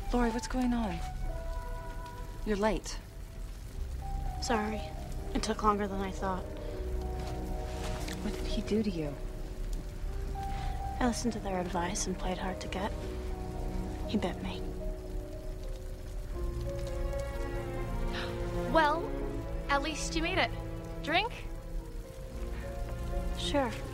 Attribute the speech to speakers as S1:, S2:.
S1: Lori, what's going on? You're late.
S2: Sorry. It took longer than I thought.
S1: What did he do to you?
S2: I listened to their advice and played hard to get. He bit me.
S3: Well, at least you made it. Drink?
S2: Sure.